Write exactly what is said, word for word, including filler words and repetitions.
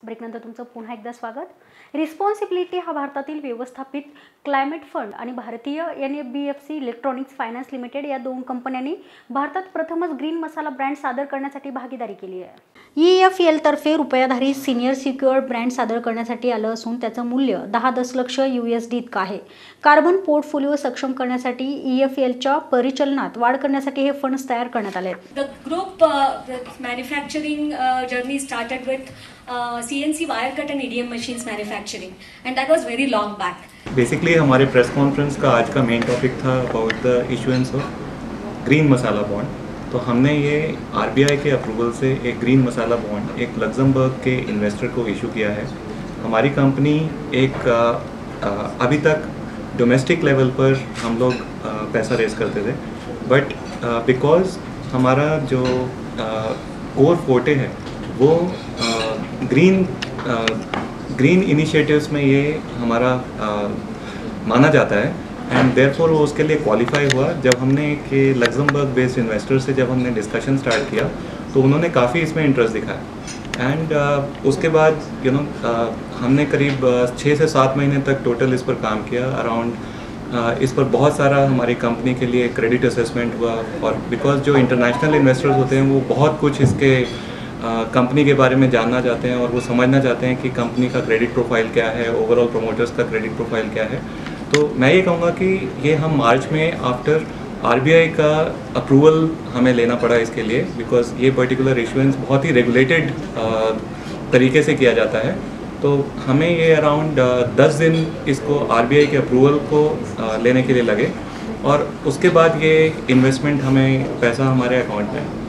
ब्रेकनंतर तुमचं पुन्हा एकदा स्वागत। रिस्पॉन्सिबिलिटी हा भारतातील व्यवस्थापित क्लायमेट फंड आणि भारतीय N F B F C electronics finance limited या दोन कंपन्यांनी भारतात प्रथमच ग्रीन मसाला ब्रँड सादर करण्यासाठी भागीदारी केली आहे। ई एफ एल तर्फे रुपयाधारी सिनियर सिक्युअर्ड ब्रँड सादर करण्यासाठी आलं असून त्याचं मूल्य दहा दशलक्ष यू एस डी इतकं आहे। कार्बन पोर्टफोलिओ सक्षम करण्यासाठी ई एफ एलच्या परिचालनात वाढ करण्यासाठी हे फंड्स तयार करण्यात आले आहेत। The group uh, manufacturing uh, journey started with uh, C N C wire cut and E D M machines manufacturing, and that was very long back. Basically हमारे press conference का आज का मेन टॉपिक था about the issuance of green masala bond. तो हमने ये R B I के approval से एक ग्रीन मसाला बॉन्ड एक लग्जमबर्ग के इन्वेस्टर को इशू किया है। हमारी कंपनी एक आ, आ, अभी तक डोमेस्टिक लेवल पर हम लोग आ, पैसा रेस करते थे, बट बिकॉज हमारा जो कोर फोर्टे है वो uh, green uh, green initiatives में ये हमारा आ, माना जाता है एंड देयरफॉर वो उसके लिए क्वालिफाई हुआ। जब हमने के लग्जमबर्ग बेस्ड इन्वेस्टर से जब हमने डिस्कशन स्टार्ट किया तो उन्होंने काफ़ी इसमें इंटरेस्ट दिखाया एंड uh, उसके बाद यू नो uh, हमने करीब uh, छः से सात महीने तक टोटल इस पर काम किया। अराउंड uh, इस पर बहुत सारा हमारी कंपनी के लिए क्रेडिट असेसमेंट हुआ और बिकॉज जो इंटरनेशनल इन्वेस्टर्स होते हैं वो बहुत कुछ इसके कंपनी uh, के बारे में जानना चाहते हैं और वो समझना चाहते हैं कि कंपनी का क्रेडिट प्रोफाइल क्या है, ओवरऑल प्रोमोटर्स का क्रेडिट प्रोफाइल क्या है। तो मैं ये कहूँगा कि ये हम मार्च में आफ्टर आर बी आई का अप्रूवल हमें लेना पड़ा इसके लिए, बिकॉज ये पर्टिकुलर इशुएंस बहुत ही रेगुलेटेड तरीके से किया जाता है। तो हमें ये अराउंड दस दिन इसको आर बी आई के अप्रूवल को uh, लेने के लिए लगे और उसके बाद ये इन्वेस्टमेंट हमें पैसा हमारे अकाउंट में